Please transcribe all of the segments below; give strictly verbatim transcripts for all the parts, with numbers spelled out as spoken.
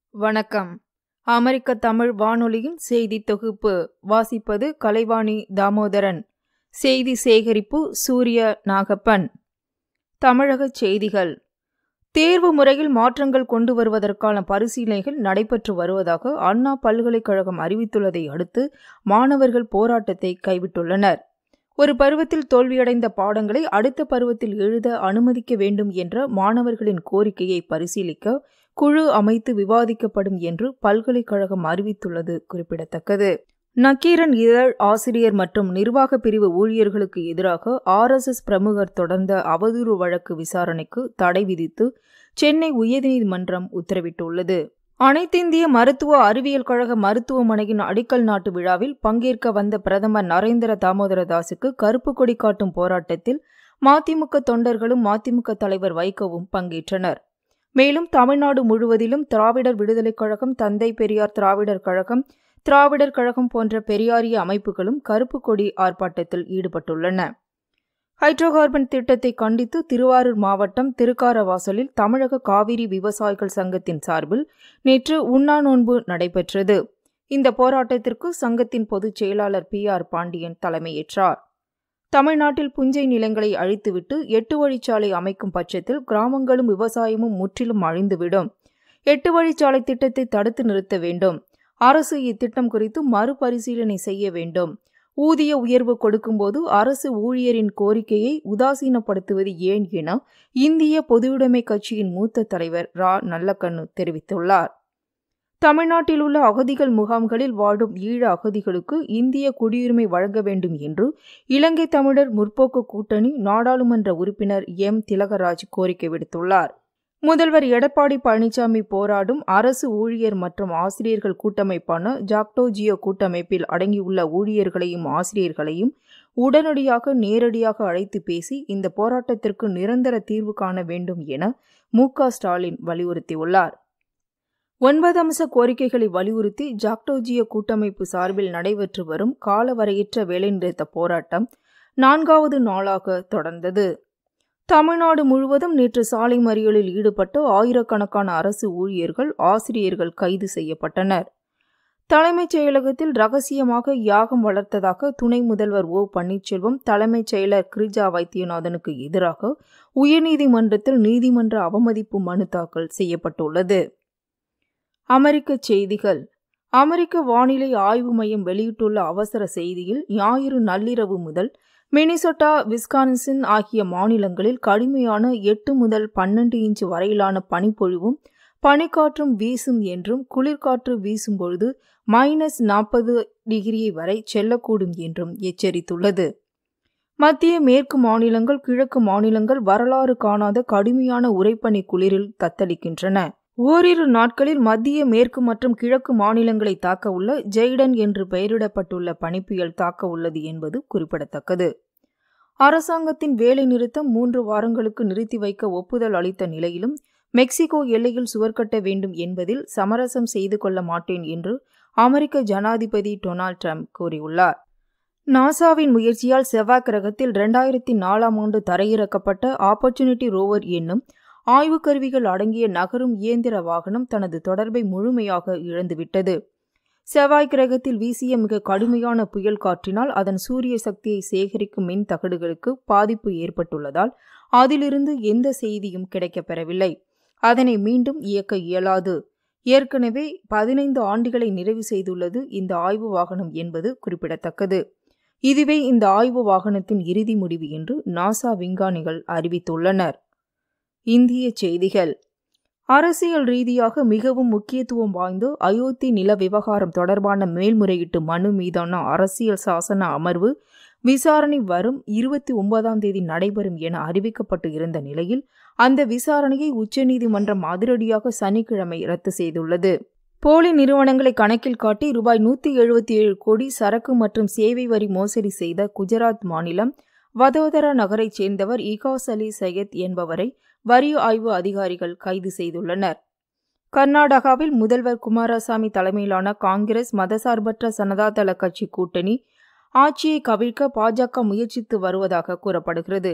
வணக்கம். அமெரிக்க தமிழ் வானொலியின் செய்தி தொகுப்பு வாசிப்பது கலைவாணி தாமோதரன். செய்தி சேகரிப்பு சூரிய நாகப்பன். தமிழக செய்திகள். தேர்வு முறையில் மாற்றங்கள் கொண்டு வருவதற்கான பரிசீலனைகள் நடைபெற்று வருவதாக அண்ணா பல்கலைக்கழகம் அறிவித்துள்ளதை அடுத்து மாணவர்கள் போராட்டத்தை கைவிட்டுள்ளனர். ஒரு பருவத்தில் தோல்வியடைந்த பாடங்களை அடுத்த பருவத்தில் எழுத அனுமதிக்க வேண்டும் என்ற மாணவர்களின் கோரிக்கையை பரிசீலிக்க குழு அமைத்து விவாதிக்கப்படும் என்று பல்கலைக்கழகம் அறிவித்துள்ளது குறிப்பிடத்தக்கது. நக்கீரன் இதழ் ஆசிரியர் மற்றும் நிர்வாக பிரிவு ஊழியர்களுக்கு எதிராக ஆர் எஸ் எஸ் பிரமுகர் தொடர்ந்த அவதூறு வழக்கு விசாரணைக்கு தடை விதித்து சென்னை உயர்நீதிமன்றம் உத்தரவிட்டுள்ளது. அனைத்திந்திய மருத்துவ அறிவியல் கழக மருத்துவமனையின் அடிக்கல் நாட்டு விழாவில் பங்கேற்க வந்த பிரதமர் நரேந்திர தாமோதர தாஸுக்கு கருப்பு கொடி காட்டும் போராட்டத்தில் மதிமுக தொண்டர்களும் மதிமுக தலைவர் வைகோவும் பங்கேற்றனர். மேலும் தமிழ்நாடு முழுவதிலும் திராவிடர் விடுதலைக் கழகம், தந்தை பெரியார் திராவிடர் கழகம், திராவிடர் கழகம் போன்ற பெரியாரிய அமைப்புகளும் கருப்பு கொடி ஆர்ப்பாட்டத்தில் ஈடுபட்டுள்ளன. ஹைட்ரோ கார்பன் திட்டத்தை கண்டித்து திருவாரூர் மாவட்டம் திருக்காரவாசலில் தமிழக காவிரி விவசாயிகள் சங்கத்தின் சார்பில் நேற்று உண்ணா நோன்பு நடைபெற்றது. இந்த போராட்டத்திற்கு சங்கத்தின் பொதுச் செயலாளர் பி ஆர் பாண்டியன் தலைமையேற்றார். தமிழ்நாட்டில் புஞ்சை நிலங்களை அழித்துவிட்டு எட்டு வழிச்சாலை அமைக்கும் பட்சத்தில் கிராமங்களும் விவசாயமும் முற்றிலும் அழிந்துவிடும். எட்டு வழிச்சாலை திட்டத்தை தடுத்து நிறுத்த வேண்டும். அரசு இத்திட்டம் குறித்து மறுபரிசீலனை செய்ய வேண்டும். ஊதிய உயர்வு கொடுக்கும்போது அரசு ஊழியரின் கோரிக்கையை உதாசீனப்படுத்துவது ஏன் என இந்திய பொதுவுடைமை கட்சியின் மூத்த தலைவர் ரா நல்லக்கண்ணு தெரிவித்துள்ளார். தமிழ்நாட்டில் உள்ள அகதிகள் முகாம்களில் வாடும் ஈழ அகதிகளுக்கு இந்திய குடியுரிமை வழங்க வேண்டும் என்று இலங்கை தமிழர் முற்போக்கு கூட்டணி நாடாளுமன்ற உறுப்பினர் எம் திலகராஜ் கோரிக்கை விடுத்துள்ளார். முதல்வர் எடப்பாடி பழனிசாமி போராடும் அரசு ஊழியர் மற்றும் ஆசிரியர்கள் கூட்டமைப்பான ஜாக்டோ ஜியோ கூட்டமைப்பில் அடங்கியுள்ள ஊழியர்களையும் ஆசிரியர்களையும் உடனடியாக நேரடியாக அழைத்து பேசி இந்த போராட்டத்திற்கு நிரந்தர தீர்வு காண வேண்டும் என மு க ஸ்டாலின் வலியுறுத்தியுள்ளார். ஒன்பது அம்ச கோரிக்கைகளை வலியுறுத்தி ஜாக்டோ ஜியோ கூட்டமைப்பு சார்பில் நடைபெற்று வரும் காலவரையற்ற வேலைநிறுத்த போராட்டம் நான்காவது நாளாக தொடர்ந்தது. தமிழ்நாடு முழுவதும் நேற்று சாலை மறியலில் ஈடுபட்ட ஆயிரக்கணக்கான அரசு ஊழியர்கள், ஆசிரியர்கள் கைது செய்யப்பட்டனர். தலைமைச் செயலகத்தில் ரகசியமாக யாகம் வளர்த்ததாக துணை முதல்வர் ஓ பன்னீர்செல்வம், தலைமைச் செயலர் கிரிஜா வைத்தியநாதனுக்கு எதிராக உயர்நீதிமன்றத்தில் நீதிமன்ற அவமதிப்பு மனு தாக்கல் செய்யப்பட்டுள்ளது. அமெரிக்க செய்திகள். அமெரிக்க வானிலை ஆய்வு மையம் வெளியிட்டுள்ள அவசர செய்தியில் ஞாயிறு நள்ளிரவு முதல் மினிசோட்டா, விஸ்கான்சின் ஆகிய மாநிலங்களில் கடுமையான எட்டு முதல் பன்னெண்டு இன்ச் வரையிலான பனிப்பொழிவும் பனிக்காற்றும் வீசும் என்றும், குளிர்காற்று வீசும்பொழுது மைனஸ் நாற்பது டிகிரி வரை செல்லக்கூடும் என்றும் எச்சரித்துள்ளது. மத்திய மேற்கு மாநிலங்கள், கிழக்கு மாநிலங்கள் வரலாறு காணாத கடுமையான உறைபனி குளிரில் தத்தளிக்கின்றன. ஓரிரு நாட்களில் மத்திய மேற்கு மற்றும் கிழக்கு மாநிலங்களை தாக்க உள்ள ஜெய்டன் என்று பெயரிடப்பட்டுள்ள பனிப்புயல் தாக்க உள்ளது என்பது குறிப்பிடத்தக்கது. அரசாங்கத்தின் வேலை நிறுத்தம் மூன்று வாரங்களுக்கு நிறுத்தி வைக்க ஒப்புதல் அளித்த நிலையிலும் மெக்சிகோ எல்லையில் சுவர் கட்ட வேண்டும் என்பதில் சமரசம் செய்து கொள்ள மாட்டேன் என்று அமெரிக்க ஜனாதிபதி டொனால்ட் ட்ரம்ப் கூறியுள்ளார். நாசாவின் முயற்சியால் செவ்வாய் கிரகத்தில் இரண்டாயிரத்தி நாலாம் ஆண்டு தரையிறக்கப்பட்ட ஆப்பர்ச்சுனிட்டி ரோவர் என்னும் ஆய்வு கருவிகள் அடங்கிய நகரும் இயந்திர வாகனம் தனது தொடர்பை முழுமையாக இழந்துவிட்டது. செவ்வாய் கிரகத்தில் வீசிய மிக கடுமையான புயல் காற்றினால் அதன் சூரிய சக்தியை சேகரிக்கும் மின் தகடுகளுக்கு பாதிப்பு ஏற்பட்டுள்ளதால் அதிலிருந்து எந்த செய்தியும் கிடைக்கப்பெறவில்லை. அதனை மீண்டும் இயக்க இயலாது. ஏற்கனவே பதினைந்து ஆண்டுகளை நிறைவு செய்துள்ளது இந்த ஆய்வு வாகனம் என்பது குறிப்பிடத்தக்கது. இதுவே இந்த ஆய்வு வாகனத்தின் இறுதி முடிவு என்று நாசா விஞ்ஞானிகள் அறிவித்துள்ளனர். இந்திய செய்திகள். அரசியல் ரீதியாக மிகவும் முக்கியத்துவம் வாய்ந்த அயோத்தி நில விவகாரம் தொடர்பான மேல்முறையீட்டு மனு மீதான அரசியல் சாசன அமர்வு விசாரணை வரும் இருபத்தி ஒன்பதாம் தேதி நடைபெறும் என அறிவிக்கப்பட்டு இருந்த நிலையில் அந்த விசாரணையை உச்சநீதிமன்றம் அதிரடியாக சனிக்கிழமை ரத்து செய்துள்ளது. போலி நிறுவனங்களை கணக்கில் காட்டி ரூபாய் நூற்றி எழுபத்தி ஏழு கோடி சரக்கு மற்றும் சேவை வரி மோசடி செய்த குஜராத் மாநிலம் வதோதரா நகரைச் சேர்ந்தவர் இகாஸ் அலி சையத் என்பவரை வரி ஆய்வு அதிகாரிகள் கைது செய்துள்ளனர். கர்நாடகாவில் முதல்வர் குமாரசாமி தலைமையிலான காங்கிரஸ் மதசார்பற்ற சனதாதள கட்சி கூட்டணி ஆட்சியை கவிழ்க்க பாஜக முயற்சித்து வருவதாக கூறப்படுகிறது.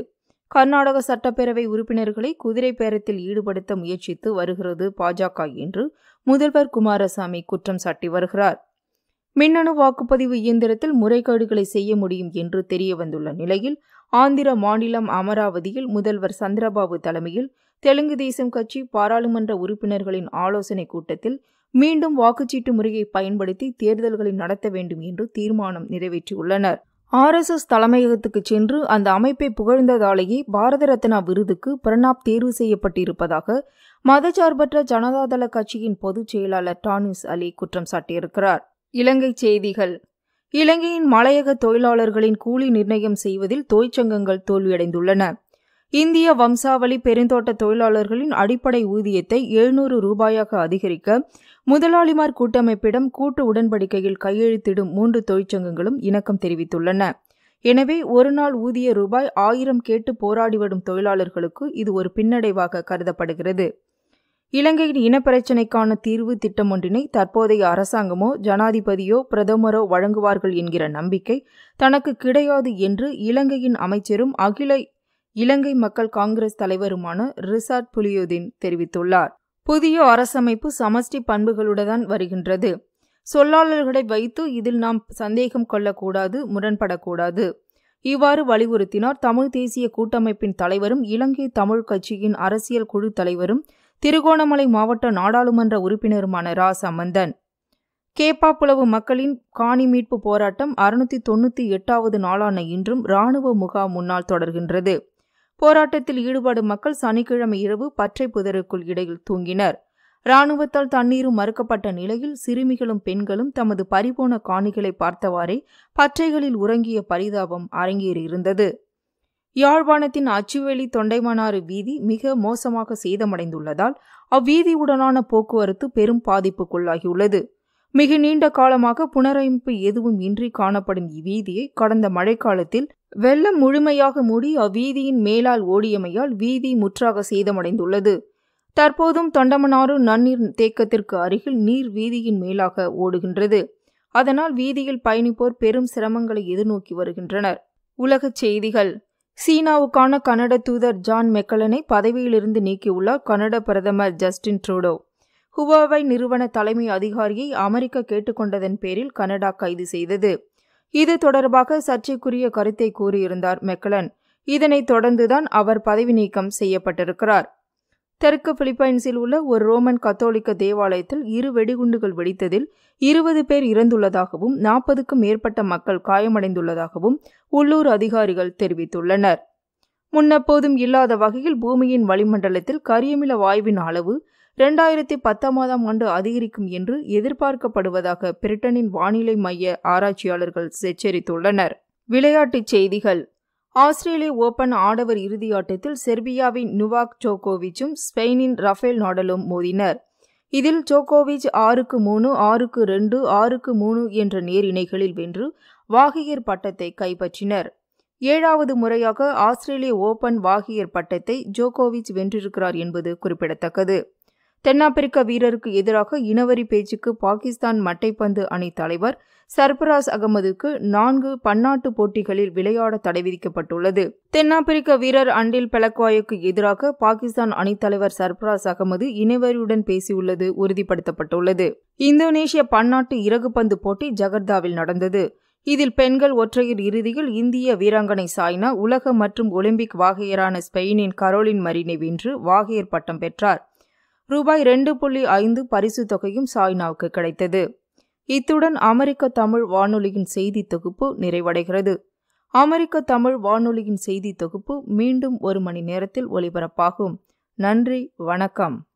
கர்நாடக சட்டப்பேரவை உறுப்பினர்களை குதிரை பேரத்தில் ஈடுபடுத்த முயற்சித்து வருகிறது பாஜக என்று முதல்வர் குமாரசாமி குற்றம் சாட்டி வருகிறார். மின்னணு வாக்குப்பதிவு இயந்திரத்தில் முறைகேடுகளை செய்ய முடியும் என்று தெரிய வந்துள்ள நிலையில் ஆந்திர மாநிலம் அமராவதியில் முதல்வர் சந்திரபாபு தலைமையில் தெலுங்கு தேசம் கட்சி பாராளுமன்ற உறுப்பினர்களின் ஆலோசனைக் கூட்டத்தில் மீண்டும் வாக்குச்சீட்டு முறையை பயன்படுத்தி தேர்தல்களை நடத்த வேண்டும் என்று தீர்மானம் நிறைவேற்றியுள்ளனர். ஆர் எஸ் எஸ் தலைமையகத்துக்கு சென்று அந்த அமைப்பை புகழ்ந்ததாலேயே பாரத ரத்னா விருதுக்கு பிரணாப் தேர்வு செய்யப்பட்டிருப்பதாக மதச்சார்பற்ற ஜனதாதள கட்சியின் பொதுச் செயலாளர் டானிஸ் அலி குற்றம் சாட்டியிருக்கிறார். இலங்கை செய்திகள். இலங்கையின் மலையக தொழிலாளர்களின் கூலி நிர்ணயம் செய்வதில் தொழிற்சங்கங்கள் தோல்வியடைந்துள்ளன. இந்திய வம்சாவளி பெருந்தோட்ட தொழிலாளர்களின் அடிப்படை ஊதியத்தை எழுநூறு ரூபாயாக அதிகரிக்க முதலாளிமார் கூட்டமைப்பிடம் கூட்டு உடன்படிக்கையில் கையெழுத்திடும் மூன்று தொழிற்சங்கங்களும் இணக்கம் தெரிவித்துள்ளன. எனவே ஒருநாள் ஊதிய ரூபாய் ஆயிரம் கேட்டு போராடி வரும் தொழிலாளர்களுக்கு இது ஒரு பின்னடைவாக கருதப்படுகிறது. இலங்கையின் இனப்பிரச்சினைக்கான தீர்வு திட்டம் ஒன்றினை தற்போதைய அரசாங்கமோ ஜனாதிபதியோ பிரதமரோ வழங்குவார்கள் என்கிற நம்பிக்கை தனக்கு கிடையாது என்று இலங்கையின் அமைச்சரும் அகில இலங்கை மக்கள் காங்கிரஸ் தலைவருமான ரிசாட் புலியுதீன் தெரிவித்துள்ளார். புதிய அரசமைப்பு சமஷ்டி பண்புகளுடன் வருகின்றது. சொல்லாளர்களை வைத்து இதில் நாம் சந்தேகம் கொள்ளக்கூடாது, முரண்படக்கூடாது. இவ்வாறு வலியுறுத்தினார் தமிழ் தேசிய கூட்டமைப்பின் தலைவரும் இலங்கை தமிழ் கட்சியின் அரசியல் குழு தலைவரும் திருகோணமலை மாவட்ட நாடாளுமன்ற உறுப்பினருமான ரா சம்பந்தன். கேப்பாப்புலவு மக்களின் காணி மீட்பு போராட்டம் அறுநூத்தி தொன்னூத்தி எட்டாவது நாளான இன்றும் இராணுவ முகாம் முன்னால் தொடர்கின்றது. போராட்டத்தில் ஈடுபடும் மக்கள் சனிக்கிழமை இரவு பற்றை புதருக்குள் இடையில் தூங்கினர். இராணுவத்தால் தண்ணீரும் மறுக்கப்பட்ட நிலையில் சிறுமிகளும் பெண்களும் தமது பறிபோன காணிகளை பார்த்தவாறே பற்றைகளில் உறங்கிய பரிதாபம் அரங்கேறியிருந்தது. யாழ்ப்பாணத்தின் அச்சுவேலி தொண்டைமனாறு வீதி மிக மோசமாக சேதமடைந்துள்ளதால் அவ்வீதியுடனான போக்குவரத்து பெரும் பாதிப்புக்குள்ளாகியுள்ளது. மிக நீண்ட காலமாக புனரமைப்பு எதுவும் இன்றி காணப்படும் இவ்வீதியை கடந்த மழைக்காலத்தில் வெள்ளம் முழுமையாக மூடி அவ்வீதியின் மேலால் ஓடியமையால் வீதி முற்றாக சேதமடைந்துள்ளது. தற்போதும் தொண்டமனாறு நன்னீர் தேக்கத்திற்கு அருகில் நீர் வீதியின் மேலாக ஓடுகின்றது. அதனால் வீதியில் பயணிப்போர் பெரும் சிரமங்களை எதிர்நோக்கி வருகின்றனர். உலகச் செய்திகள். சீனாவுக்கான கனட தூதர் ஜான் மெக்கலனை பதவியிலிருந்து நீக்கியுள்ளார் கனட பிரதமர் ஜஸ்டின் ட்ரூடோ. ஹுவாவை நிறுவன தலைமை அதிகாரியை அமெரிக்கா கேட்டுக்கொண்டதன் பேரில் கனடா கைது செய்தது. இது தொடர்பாக சர்ச்சைக்குரிய கருத்தை கூறியிருந்தார் மெக்கலன். இதனைத் தொடர்ந்துதான் அவர் பதவி நீக்கம் செய்யப்பட்டிருக்கிறார். தெற்கு பிலிப்பைன்ஸில் உள்ள ஒரு ரோமன் கத்தோலிக்க தேவாலயத்தில் இரு வெடிகுண்டுகள் வெடித்ததில் இருபது பேர் இறந்துள்ளதாகவும் நாற்பதுக்கும் மேற்பட்ட மக்கள் காயமடைந்துள்ளதாகவும் உள்ளூர் அதிகாரிகள் தெரிவித்துள்ளனர். முன்னெப்போதும் இல்லாத வகையில் பூமியின் வளிமண்டலத்தில் கரியமில வாயுவின் அளவு இரண்டாயிரத்தி பத்தொன்பதாம் ஆண்டு அதிகரிக்கும் என்று எதிர்பார்க்கப்படுவதாக பிரிட்டனின் வானிலை மைய ஆராய்ச்சியாளர்கள் எச்சரித்துள்ளனர். விளையாட்டுச் செய்திகள். ஆஸ்திரேலிய ஓபன் ஆடவர் இறுதி ஆட்டத்தில் செர்பியாவின் நுவாக் ஜோகோவிச்சும் ஸ்பெயினின் ரஃபேல் நாடலும் மோதினர். இதில் ஜோகோவிச் ஆறுக்கு மூணு ஆறுக்கு ரெண்டு ஆறுக்கு மூணு என்ற நேர் இணைகளில் வென்று வாகியர் பட்டத்தை கைப்பற்றினர். ஏழாவது முறையாக ஆஸ்திரேலிய ஓபன் வாகியர் பட்டத்தை ஜோகோவிச் வென்றிருக்கிறார் என்பது குறிப்பிடத்தக்கது. தென்னாப்பிரிக்க வீரருக்கு எதிராக இனவரி பேச்சுக்கு பாகிஸ்தான் மட்டைப்பந்து அணி தலைவர் சர்பராஸ் அகமதுக்கு நான்கு பன்னாட்டு போட்டிகளில் விளையாட தடை விதிக்கப்பட்டுள்ளது. தென்னாப்பிரிக்க வீரர் அண்டில் பெலக்வாயுக்கு எதிராக பாகிஸ்தான் அணித்தலைவர் சர்பராஸ் அகமது இனவரியுடன் பேசியுள்ளது உறுதிப்படுத்தப்பட்டுள்ளது. இந்தோனேஷிய பன்னாட்டு இறகுப்பந்து போட்டி ஜகர்த்தாவில் நடந்தது. இதில் பெண்கள் ஒற்றையர் இறுதியில் இந்திய வீராங்கனை சாய்னா உலக மற்றும் ஒலிம்பிக் வாகையரான ஸ்பெயினின் கரோலின் மரினை வென்று வாகையர் பட்டம் பெற்றார். ரூபாய் ரெண்டு புள்ளி ஐந்து பரிசு தொகையும் சாய்னாவுக்கு கிடைத்தது. இத்துடன் அமெரிக்க தமிழ் வானொலியின் செய்தி தொகுப்பு நிறைவடைகிறது. அமெரிக்க தமிழ் வானொலியின் செய்தி தொகுப்பு மீண்டும் ஒரு மணி நேரத்தில் ஒலிபரப்பாகும். நன்றி, வணக்கம்.